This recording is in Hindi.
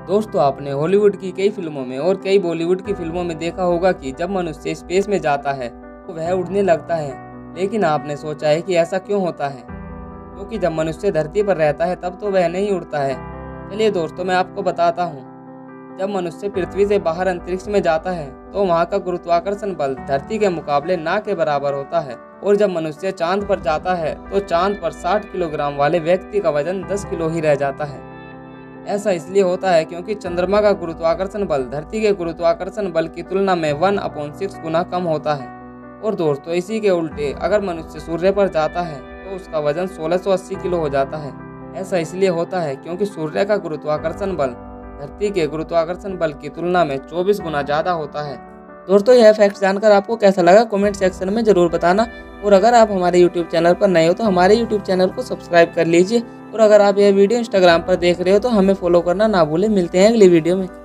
दोस्तों, आपने हॉलीवुड की कई फिल्मों में और कई बॉलीवुड की फिल्मों में देखा होगा कि जब मनुष्य स्पेस में जाता है तो वह उड़ने लगता है। लेकिन आपने सोचा है कि ऐसा क्यों होता है? क्योंकि जब मनुष्य धरती पर रहता है तब तो वह नहीं उड़ता है। चलिए दोस्तों, मैं आपको बताता हूँ। जब मनुष्य पृथ्वी से बाहर अंतरिक्ष में जाता है तो वहाँ का गुरुत्वाकर्षण बल धरती के मुकाबले ना के बराबर होता है। और जब मनुष्य चांद पर जाता है तो चांद पर 60 किलोग्राम वाले व्यक्ति का वजन 10 किलो ही रह जाता है। ऐसा इसलिए होता है क्योंकि चंद्रमा का गुरुत्वाकर्षण बल धरती के गुरुत्वाकर्षण बल की तुलना में 1/6 गुना कम होता है। और दोस्तों, इसी के उल्टे अगर मनुष्य सूर्य पर जाता है तो उसका वजन 1680 किलो हो जाता है। ऐसा इसलिए होता है क्योंकि सूर्य का गुरुत्वाकर्षण बल धरती के गुरुत्वाकर्षण बल की तुलना में 24 गुना ज़्यादा होता है। दोस्तों, यह फैक्ट जानकर आपको कैसा लगा कमेंट सेक्शन में ज़रूर बताना। और अगर आप हमारे यूट्यूब चैनल पर नए हो तो हमारे यूट्यूब चैनल को सब्सक्राइब कर लीजिए। और अगर आप यह वीडियो इंस्टाग्राम पर देख रहे हो तो हमें फॉलो करना ना भूलें। मिलते हैं अगली वीडियो में।